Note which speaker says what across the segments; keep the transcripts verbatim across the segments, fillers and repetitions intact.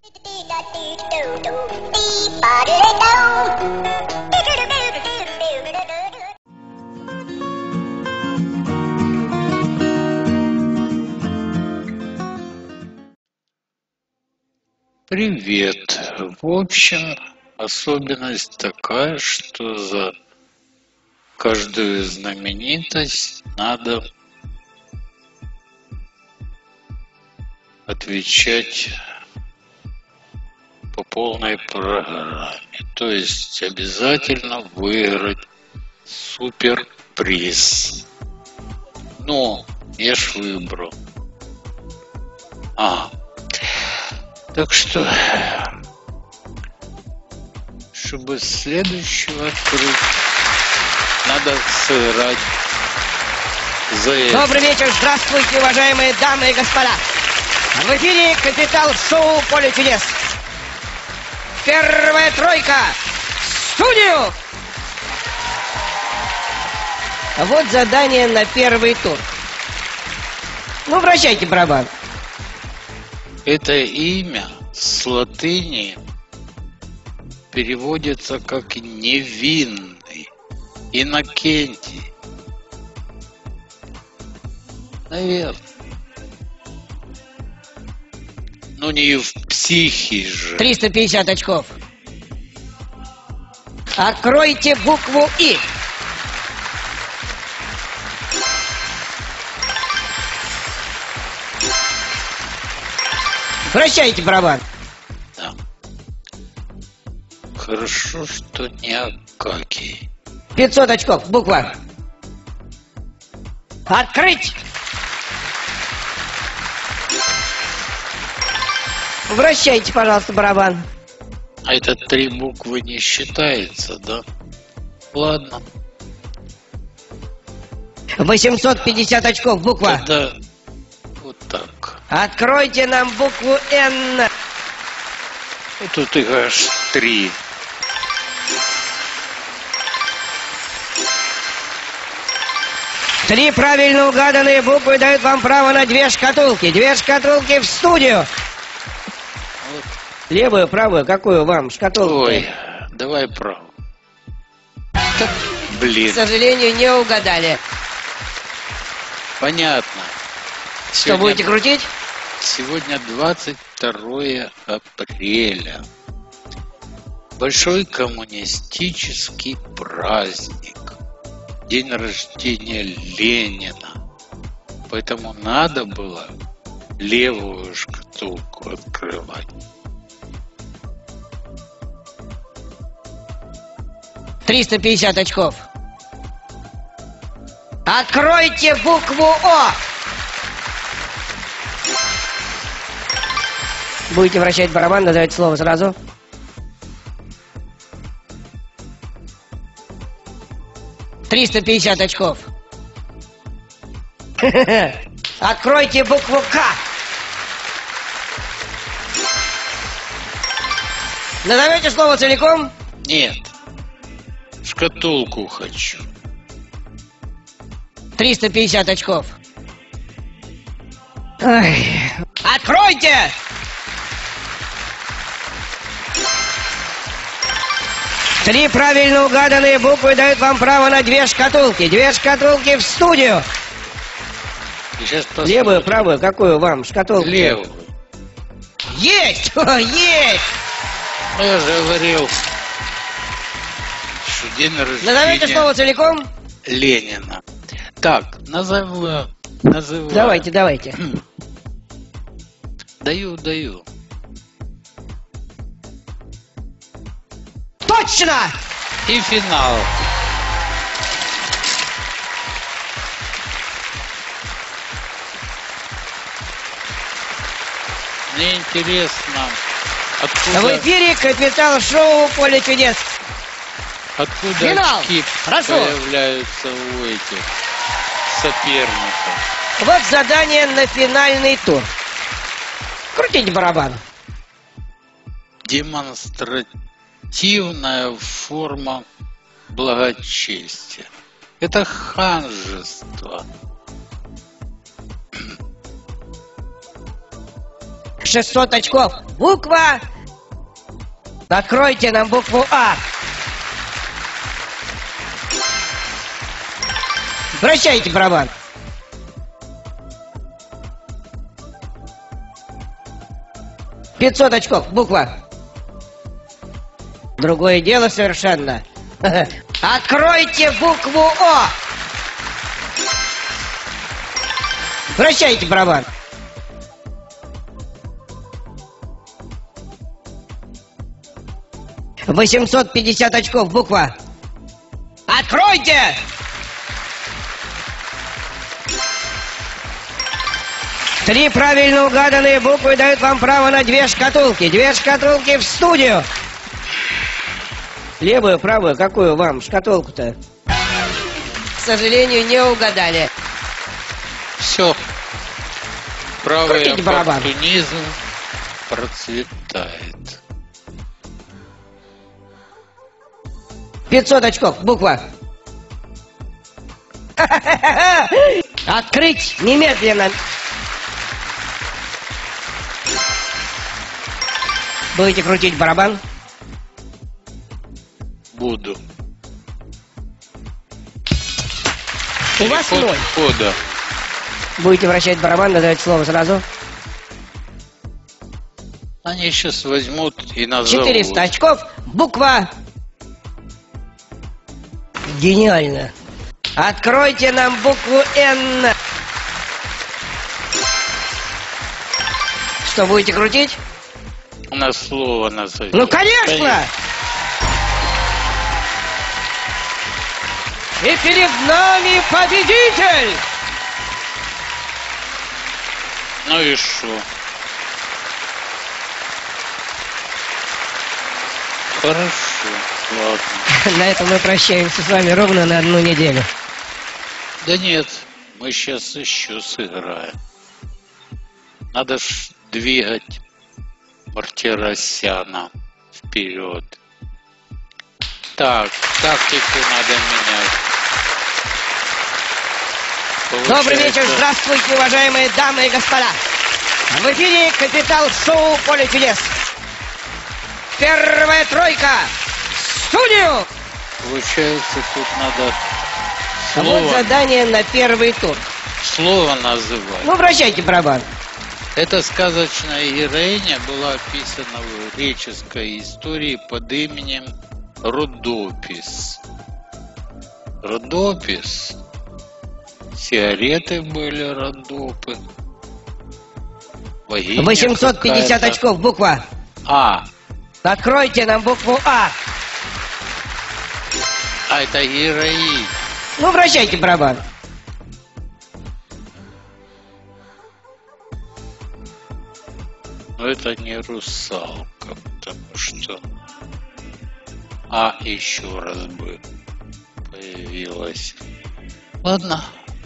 Speaker 1: Привет. В общем, особенность такая, что за каждую знаменитость надо отвечать по полной программе. То есть обязательно выиграть суперприз. Ну, я ж выбрал. А, так что, чтобы следующего открыть, надо сыграть за это.
Speaker 2: Добрый вечер, здравствуйте, уважаемые дамы и господа. В эфире Капитал Шоу «Поле чудес». Первая тройка. В студию! Вот задание на первый тур. Ну, вращайте барабан.
Speaker 1: Это имя с латыни переводится как невинный, Иннокентий. Наверное. Ну не в психе же.
Speaker 2: триста пятьдесят очков. Откройте букву И. Вращайте барабан.
Speaker 1: Да. Хорошо, что не Акакий.
Speaker 2: пятьсот очков. Буква. Открыть. Вращайте, пожалуйста, барабан.
Speaker 1: А это три буквы не считается, да? Ладно.
Speaker 2: восемьсот пятьдесят очков. Буква.
Speaker 1: Тогда вот так.
Speaker 2: Откройте нам букву Н.
Speaker 1: И тут их аж три.
Speaker 2: Три правильно угаданные буквы дают вам право на две шкатулки. Две шкатулки в студию.
Speaker 1: Вот.
Speaker 2: Левую, правую, какую вам шкатулку?
Speaker 1: Ой, давай правую. Так, блин.
Speaker 2: К сожалению, не угадали.
Speaker 1: Понятно.
Speaker 2: Что,
Speaker 1: Сегодня,
Speaker 2: будете крутить?
Speaker 1: Сегодня двадцать второе апреля. Большой коммунистический праздник. День рождения Ленина. Поэтому надо было левую шкатулку открывать.
Speaker 2: триста пятьдесят очков. Откройте букву О. Будете вращать барабан, назовите слово сразу. триста пятьдесят очков. Откройте букву К. Назовете слово целиком?
Speaker 1: Нет. Шкатулку хочу.
Speaker 2: триста пятьдесят очков. Ой. Откройте! Три правильно угаданные буквы дают вам право на две шкатулки. Две шкатулки в студию.
Speaker 1: Сейчас
Speaker 2: Левую, правую, какую вам шкатулку?
Speaker 1: Левую.
Speaker 2: Есть! О, есть!
Speaker 1: Ну, я же говорил, что день рождения
Speaker 2: Назовете слово целиком?
Speaker 1: Ленина. Так, назову. назову.
Speaker 2: Давайте, давайте.
Speaker 1: Даю, даю.
Speaker 2: Точно!
Speaker 1: И финал. Мне интересно, откуда,
Speaker 2: В эфире Капитал Шоу «Поле чудес».
Speaker 1: откуда
Speaker 2: Финал.
Speaker 1: очки
Speaker 2: Хорошо.
Speaker 1: появляются у этих соперников.
Speaker 2: Вот задание на финальный тур. Крутите барабан.
Speaker 1: Демонстративная форма благочестия. Это ханжество.
Speaker 2: шестьсот очков. Буква. Откройте нам букву А. Вращайте барабан. пятьсот очков. Буква. Другое дело совершенно. Откройте букву О. Вращайте барабан. восемьсот пятьдесят очков. Буква. Откройте! Три правильно угаданные буквы дают вам право на две шкатулки. Две шкатулки в студию. Левую, правую, какую вам шкатулку-то? К сожалению, не угадали.
Speaker 1: Все. Правый
Speaker 2: Крутите барабан.
Speaker 1: оппортунизм процветает.
Speaker 2: пятьсот очков. Буква. Открыть немедленно. Будете крутить барабан?
Speaker 1: Буду.
Speaker 2: У вас ноль.
Speaker 1: Кода.
Speaker 2: Будете вращать барабан, назовете слово сразу.
Speaker 1: Они сейчас возьмут и назовут.
Speaker 2: четыреста очков. Буква. Гениально. Откройте нам букву Н. Что, будете крутить?
Speaker 1: На слово назовет.
Speaker 2: Ну, конечно!
Speaker 1: Конечно.
Speaker 2: И перед нами победитель!
Speaker 1: Ну и шо? Хорошо, ладно.
Speaker 2: На этом мы прощаемся с вами ровно на одну неделю.
Speaker 1: Да нет, мы сейчас еще сыграем. Надо ж двигать Мартиросяна вперед. Так, тактику надо менять. Получается...
Speaker 2: Добрый вечер, здравствуйте, уважаемые дамы и господа. В эфире Капитал Шоу «Поле чудес». Первая тройка. В студию!
Speaker 1: Получается, тут надо
Speaker 2: А
Speaker 1: слово,
Speaker 2: вот задание на первый тур.
Speaker 1: слово называть.
Speaker 2: Ну, вращайте барабан.
Speaker 1: Эта сказочная героиня была описана в греческой истории под именем Родопис. Родопис. Сигареты были Родопы. Богиня
Speaker 2: восемьсот пятьдесят
Speaker 1: какая-то.
Speaker 2: очков. Буква.
Speaker 1: А.
Speaker 2: Откройте нам букву А.
Speaker 1: А это героиня.
Speaker 2: Ну, вращайте барабан.
Speaker 1: Но это не русалка, потому что А еще раз бы появилась. Ладно.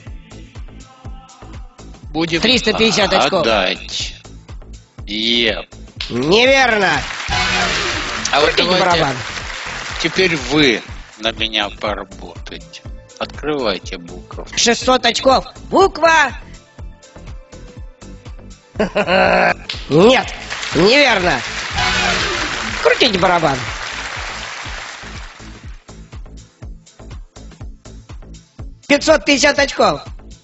Speaker 1: Будем
Speaker 2: триста пятьдесят очков.
Speaker 1: отдать. Е.
Speaker 2: Неверно.
Speaker 1: А вот
Speaker 2: Крутите
Speaker 1: давайте
Speaker 2: барабан.
Speaker 1: теперь вы на меня поработайте. Открывайте букву.
Speaker 2: шестьсот очков. Буква. Нет, неверно. Крутите барабан. пятьсот пятьдесят очков.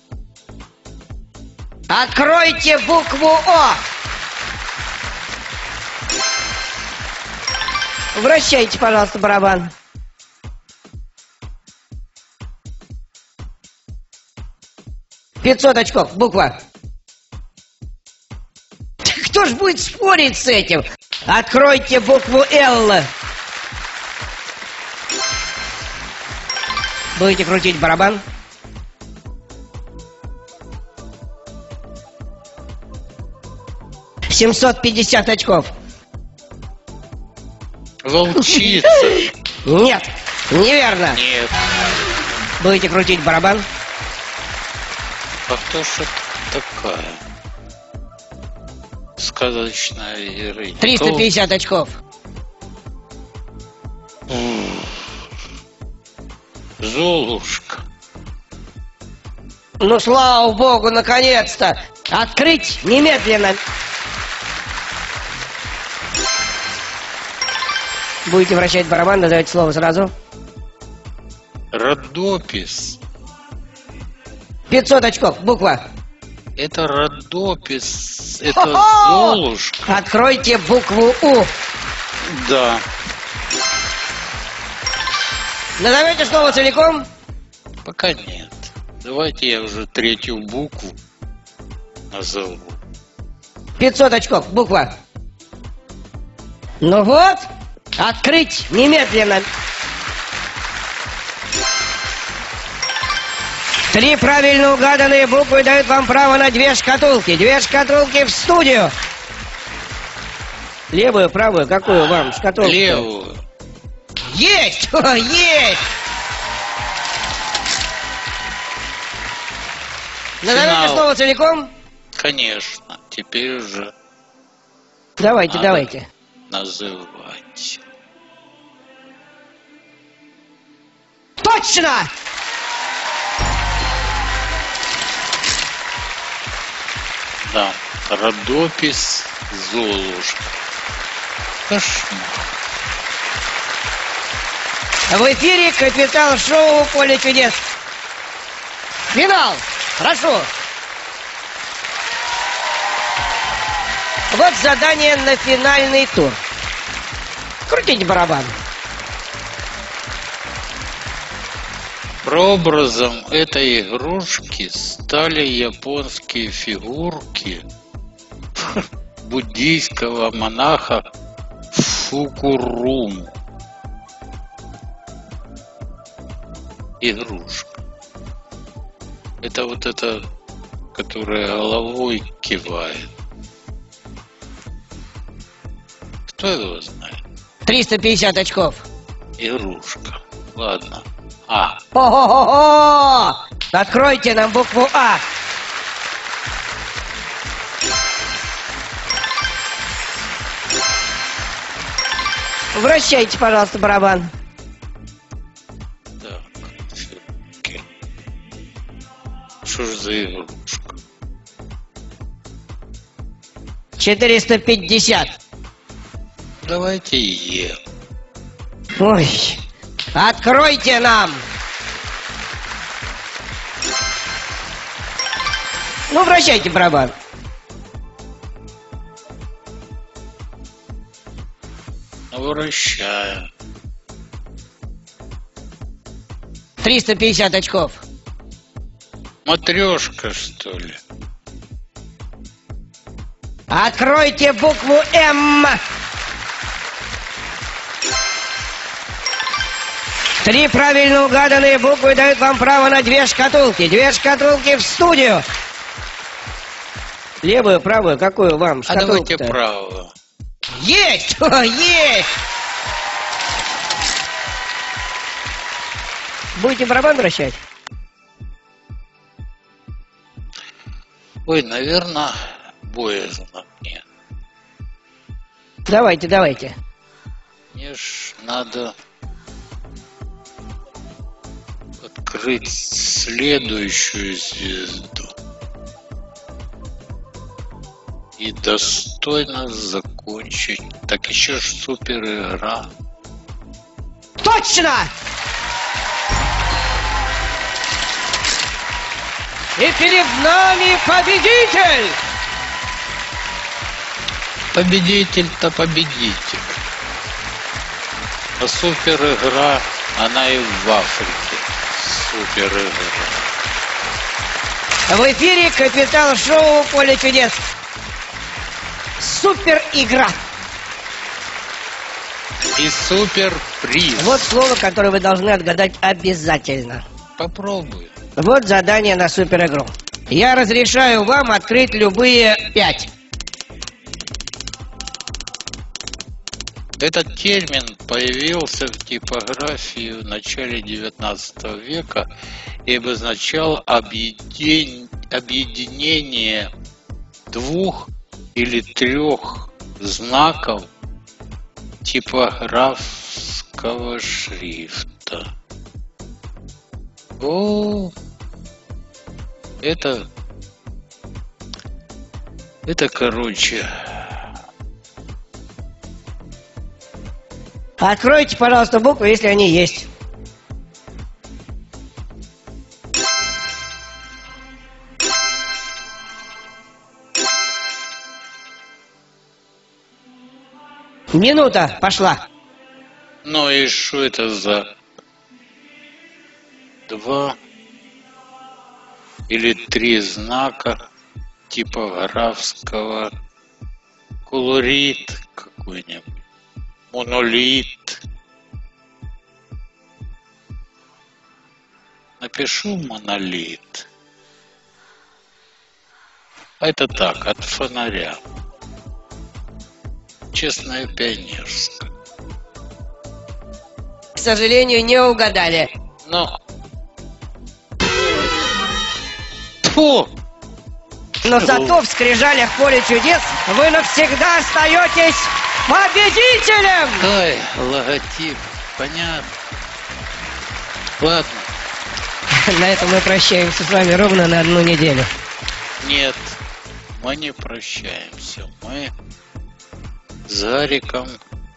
Speaker 2: Откройте букву О. Вращайте, пожалуйста, барабан. пятьсот очков. Буква. Кто ж будет спорить с этим? Откройте букву Л. Будете крутить барабан? семьсот пятьдесят очков.
Speaker 1: Волчица.
Speaker 2: Нет, неверно.
Speaker 1: Нет.
Speaker 2: Будете крутить барабан?
Speaker 1: А кто ж это такая? Сказочная героиня.
Speaker 2: триста пятьдесят очков.
Speaker 1: Золушка.
Speaker 2: Ну, слава богу, наконец-то! Открыть немедленно! Будете вращать барабан, назовите слово сразу.
Speaker 1: Родопис.
Speaker 2: пятьсот очков. Буква.
Speaker 1: Это родопис. Это
Speaker 2: Хо-хо!
Speaker 1: Золушка.
Speaker 2: Откройте букву У.
Speaker 1: Да.
Speaker 2: Назовете слово целиком?
Speaker 1: Пока нет. Давайте я уже третью букву назову.
Speaker 2: пятьсот очков. Буква. Ну вот. Открыть немедленно. Три правильно угаданные буквы дают вам право на две шкатулки. Две шкатулки в студию. Левую, правую, какую вам шкатулку?
Speaker 1: Левую.
Speaker 2: Есть! О, есть! Назовете
Speaker 1: Финал.
Speaker 2: слово целиком?
Speaker 1: Конечно. Теперь уже
Speaker 2: Давайте,
Speaker 1: надо
Speaker 2: давайте.
Speaker 1: называть.
Speaker 2: Точно!
Speaker 1: Да. Родопис Золушка. Кошмар.
Speaker 2: В эфире капитал шоу «Поле чудес». Финал! Прошу! Вот задание на финальный тур. Крутите барабан.
Speaker 1: Прообразом этой игрушки стали японские фигурки буддийского монаха Фукуруму. Игрушка. Это вот это, которая головой кивает. Кто его знает?
Speaker 2: триста пятьдесят очков.
Speaker 1: Игрушка. Ладно. А.
Speaker 2: О-хо-хо-хо! Откройте нам букву А. Вращайте, пожалуйста, барабан.
Speaker 1: Так. Фигурки. Что ж за игрушка?
Speaker 2: четыреста пятьдесят.
Speaker 1: Давайте Е.
Speaker 2: Ой. Откройте нам. Ну, вращайте барабан.
Speaker 1: Вращаю.
Speaker 2: триста пятьдесят очков.
Speaker 1: Матрешка, что ли?
Speaker 2: Откройте букву М. Три правильно угаданные буквы дают вам право на две шкатулки. Две шкатулки в студию. Левую, правую, какую вам
Speaker 1: А
Speaker 2: шкатулку-то?
Speaker 1: давайте правую.
Speaker 2: Есть! О, есть! Будете барабан вращать?
Speaker 1: Ой, наверное, боязно мне.
Speaker 2: Давайте, давайте.
Speaker 1: Мне ж надо открыть следующую звезду и достойно закончить. Так еще ж супер игра.
Speaker 2: Точно! И перед нами победитель!
Speaker 1: Победитель-то победитель. А супер игра, она и в Африке. Супер игра.
Speaker 2: В эфире капитал шоу «Поле чудес». Супер игра.
Speaker 1: И супер приз.
Speaker 2: Вот слово, которое вы должны отгадать обязательно.
Speaker 1: Попробуй.
Speaker 2: Вот задание на супер игру. Я разрешаю вам открыть любые пять.
Speaker 1: Этот термин появился в типографии в начале девятнадцатого века и обозначал объедин... объединение двух или трех знаков типографского шрифта. О, это, это, короче...
Speaker 2: Откройте, пожалуйста, буквы, если они есть. Минута пошла.
Speaker 1: Ну и что это за два или три знака типографского? Колорит какой-нибудь, монолит. Напишу монолит. А это так, от фонаря. Честная пионерская.
Speaker 2: К сожалению, не угадали.
Speaker 1: Но... Фу!
Speaker 2: Но зато в скрижалях поле чудес вы навсегда остаетесь победителем!
Speaker 1: Ой, логотип, понятно. Ладно.
Speaker 2: На этом мы прощаемся с вами ровно на одну неделю.
Speaker 1: Нет, мы не прощаемся. Мы с Гариком...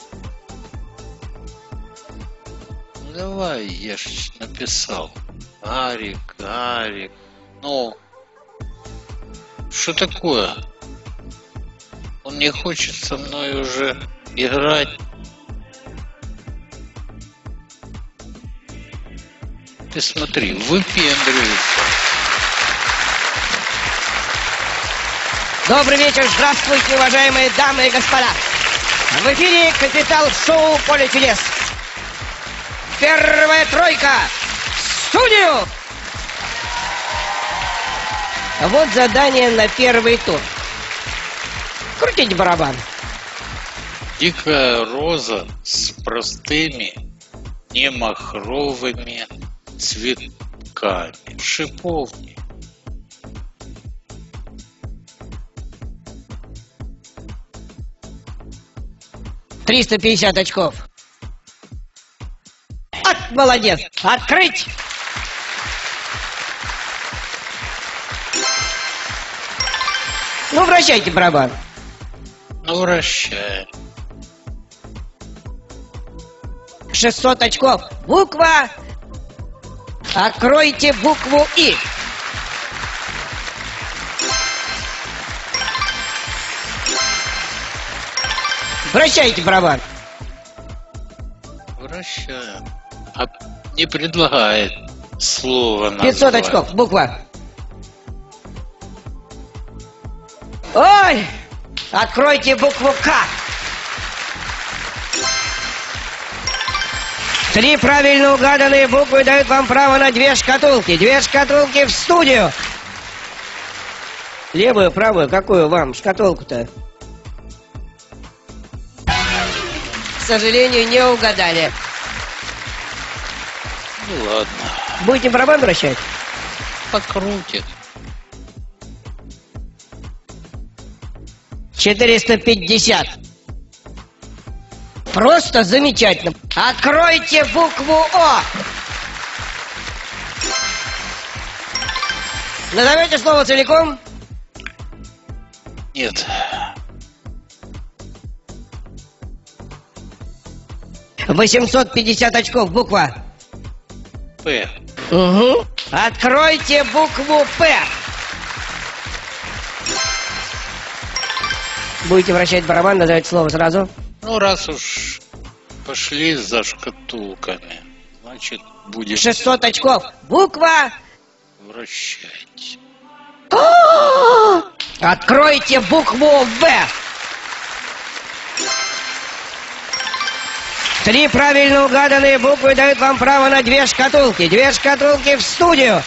Speaker 1: Ну давай, я ж написал. Гарик, Гарик. Ну, что такое? Он не хочет со мной уже играть. Ты смотри, выпендривается.
Speaker 2: Добрый вечер, здравствуйте, уважаемые дамы и господа. В эфире Капитал-шоу «Поле чудес». Первая тройка в студию! Вот задание на первый тур. Крутите барабан.
Speaker 1: Дикая роза с простыми немахровыми цветками. Шиповник.
Speaker 2: триста пятьдесят очков. От, молодец! Открыть! Ну, вращайте барабан.
Speaker 1: Ну, вращаем.
Speaker 2: шестьсот очков. Буква. Откройте букву И. Вращайте барабан.
Speaker 1: Вращаем. А не предлагает слово назвать.
Speaker 2: пятьсот очков. Буква. Ой! Откройте букву К. Три правильно угаданные буквы дают вам право на две шкатулки. Две шкатулки в студию. Левую, правую, какую вам шкатулку-то? К сожалению, не угадали.
Speaker 1: Ну ладно.
Speaker 2: Будете барабан вращать?
Speaker 1: Покрутит.
Speaker 2: четыреста пятьдесят. Просто замечательно. Откройте букву О. Назовете слово целиком?
Speaker 1: Нет.
Speaker 2: восемьсот пятьдесят очков. Буква.
Speaker 1: П.
Speaker 2: Угу. Откройте букву П. Будете вращать барабан, назовете слово сразу?
Speaker 1: Ну, раз уж пошли за шкатулками, значит, будем
Speaker 2: шестьсот очков. Буква.
Speaker 1: вращать.
Speaker 2: Откройте букву В. Три правильно угаданные буквы дают вам право на две шкатулки. Две шкатулки в студию.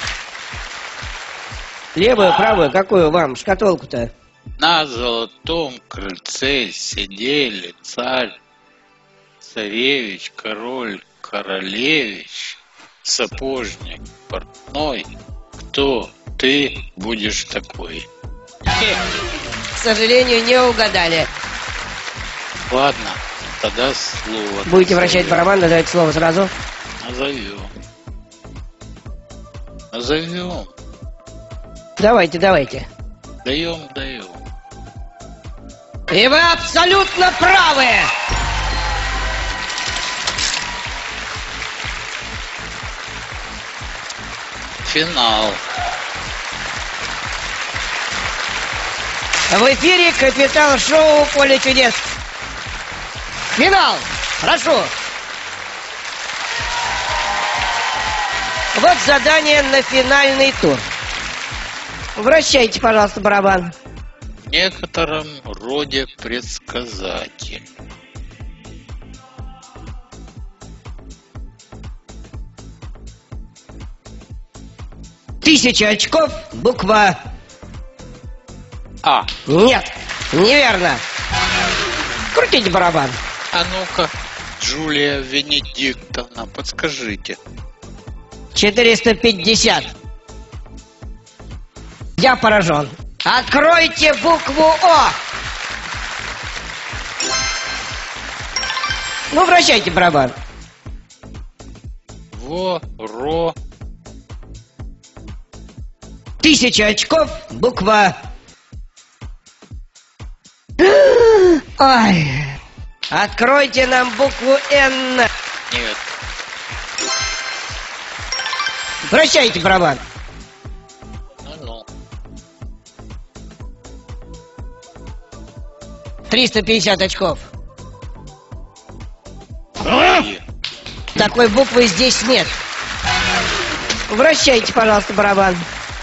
Speaker 2: Левую, правую, какую вам шкатулку-то?
Speaker 1: На золотом крыльце сидели царь, царевич, король, королевич, сапожник, портной. Кто ты будешь такой?
Speaker 2: К сожалению, не угадали.
Speaker 1: Ладно, тогда слово.
Speaker 2: Будете вращать барабан, назовете слово сразу?
Speaker 1: Назовем. Назовем.
Speaker 2: Давайте, давайте.
Speaker 1: Даем, даем.
Speaker 2: И вы абсолютно правы!
Speaker 1: Финал.
Speaker 2: В эфире капитал-шоу «Поле чудес». Финал! Прошу! Вот задание на финальный тур. Вращайте, пожалуйста, барабан.
Speaker 1: В некотором роде предсказатель.
Speaker 2: Тысяча очков, буква
Speaker 1: А.
Speaker 2: Нет, неверно. Крутите барабан.
Speaker 1: А ну-ка, Джулия Венедиктовна, подскажите.
Speaker 2: четыреста пятьдесят. Я поражен. Откройте букву О. Ну, вращайте барабан.
Speaker 1: Во-ро.
Speaker 2: Тысяча очков, буква... Ой. Откройте нам букву Н.
Speaker 1: Нет.
Speaker 2: Вращайте барабан.
Speaker 1: Ну-ну.
Speaker 2: триста пятьдесят очков.
Speaker 1: И.
Speaker 2: Такой буквы здесь нет. Вращайте, пожалуйста, барабан.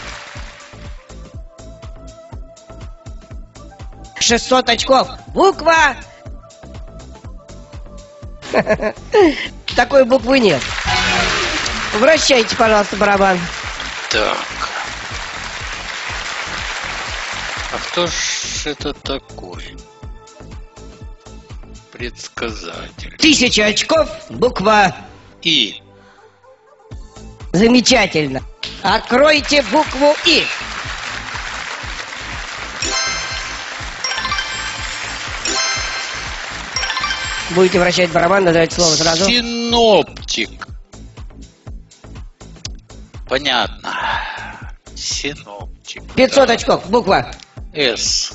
Speaker 2: шестьсот очков. Буква... Такой буквы нет. Вращайте, пожалуйста, барабан.
Speaker 1: Так. А кто ж это такой? Предсказатель.
Speaker 2: Тысяча очков, буква...
Speaker 1: И.
Speaker 2: Замечательно. Откройте букву И. Будете вращать барабан, называйте слово сразу.
Speaker 1: Синоптик. Понятно. Синоптик.
Speaker 2: пятьсот
Speaker 1: Да.
Speaker 2: очков, буква.
Speaker 1: С.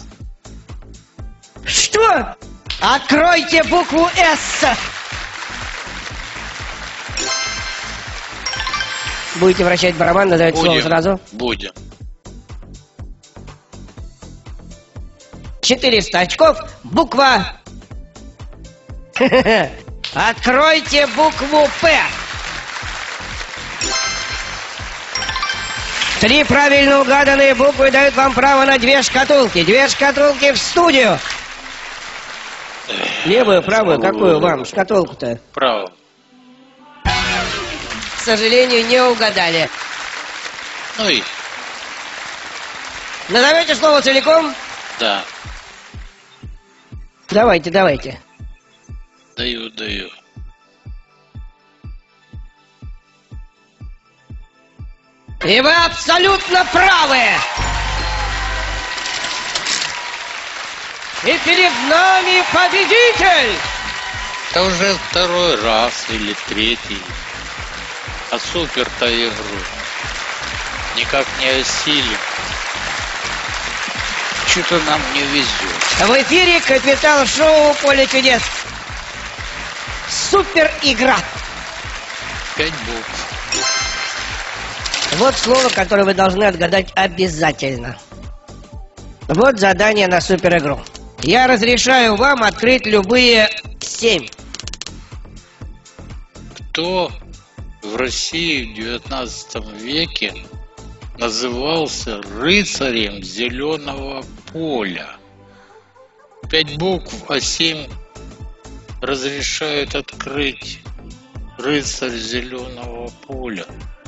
Speaker 2: Что? Откройте букву С. Будете вращать барабан, называйте слово
Speaker 1: Будем.
Speaker 2: сразу.
Speaker 1: Будем.
Speaker 2: четыреста очков, буква... Откройте букву П. Три правильно угаданные буквы дают вам право на две шкатулки. Две шкатулки в студию. Левую, правую, какую вам шкатулку-то?
Speaker 1: Право.
Speaker 2: К сожалению, не угадали.
Speaker 1: Ну и
Speaker 2: Назовете слово целиком?
Speaker 1: да.
Speaker 2: Давайте, давайте.
Speaker 1: Даю, даю.
Speaker 2: И вы абсолютно правы. И перед нами победитель.
Speaker 1: Это уже второй раз или третий. А супер-то игру никак не осилим. Что-то нам не везет.
Speaker 2: В эфире капитал-шоу «Поле чудес». Супер игра.
Speaker 1: Пять букв.
Speaker 2: Вот слово, которое вы должны отгадать обязательно. Вот задание на супер игру. Я разрешаю вам открыть любые семь.
Speaker 1: Кто в России в девятнадцатом веке назывался рыцарем зеленого поля? Пять букв, а семь разрешают открыть. Рыцарь зеленого поля.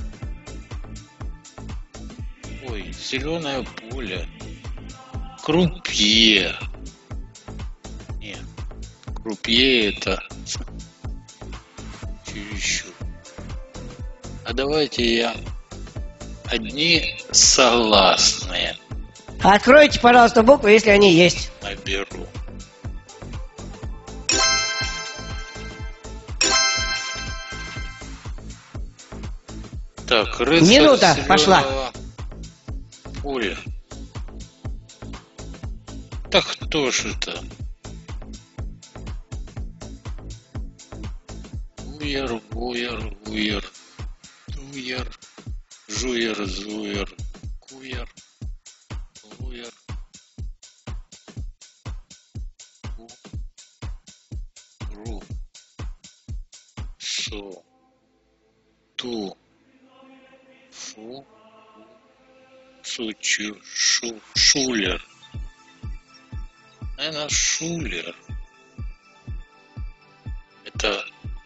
Speaker 1: Ой, зеленое поле. Крупье. Нет, крупье это чересчур. А давайте я одни согласные
Speaker 2: Откройте, пожалуйста, буквы, если они есть.
Speaker 1: наберу. Так, рыцарь
Speaker 2: Минута
Speaker 1: зеленого
Speaker 2: пошла.
Speaker 1: поля. Так кто ж это? Гуер, гуер, гуер, гуер, Жуер, зуер, куер, луер, ку, ру, су, ту, фу, цучу, шу, шулер. Наверное, шулер. Это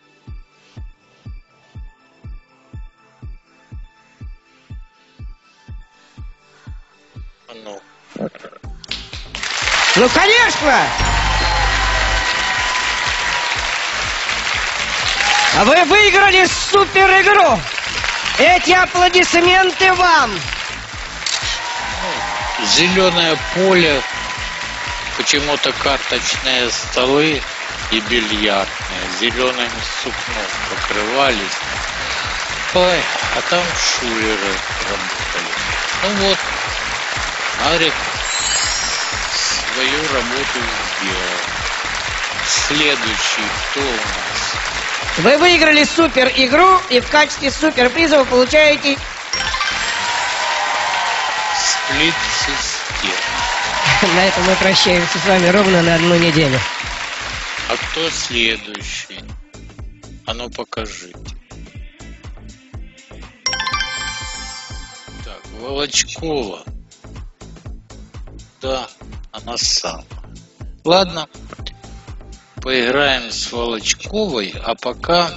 Speaker 1: оно.
Speaker 2: Ну, конечно! Вы выиграли супер игру! Эти аплодисменты вам!
Speaker 1: Зеленое поле, почему-то карточные столы и бильярдные зеленым сукном покрывались. Ой, а там шулеры работали. Ну вот, Арик свою работу сделал. Следующий кто у нас?
Speaker 2: Вы выиграли супер игру и в качестве суперприза вы получаете...
Speaker 1: Сплит-система.
Speaker 2: На этом мы прощаемся с вами ровно на одну неделю.
Speaker 1: А кто следующий? А ну покажите. Так, Волочкова. Да, она самая. Ладно, поиграем с Волочковой, а пока...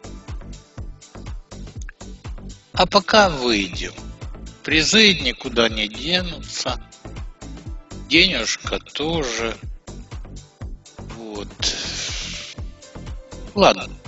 Speaker 1: А пока выйдем. Призы никуда не денутся. Денежка тоже. Вот. Ладно.